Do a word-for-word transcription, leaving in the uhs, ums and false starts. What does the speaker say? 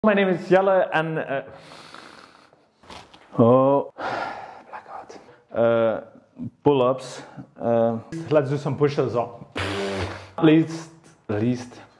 My name is Jelle and uh, oh, blackout. Uh, pull-ups. Uh, let's do some push-ups. Least, least.